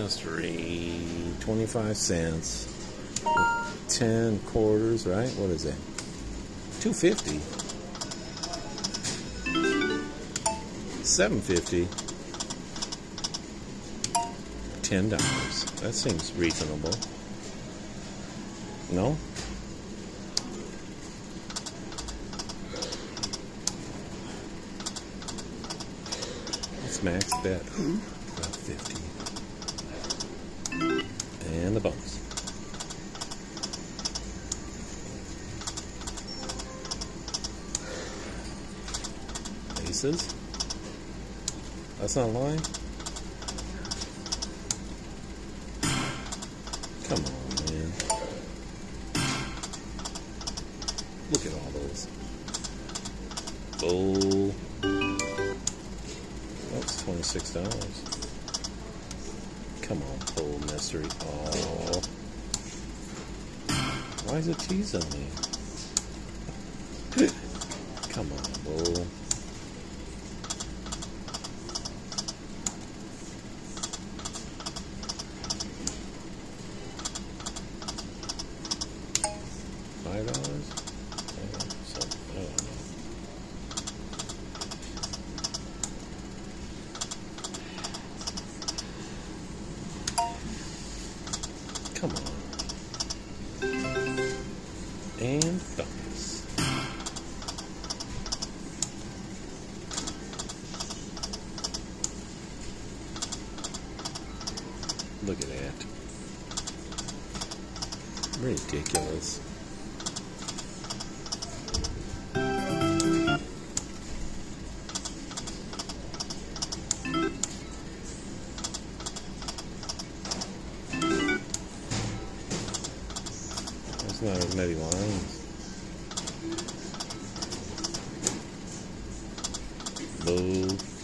mystery. 25 cents. 10 quarters, right? What is that? $2.50. $7.50. $10. That seems reasonable. No? Let's max bet. About 50. And the bonus. Aces. That's not lying. Come on, man. Look at all those. Bull. That's $26. Come on, bull mystery. Oh. Why is it teasing me? Come on, bull. $5? I don't know. Come on. And bonus. Look at that. Ridiculous. There's not as many lines. Boo.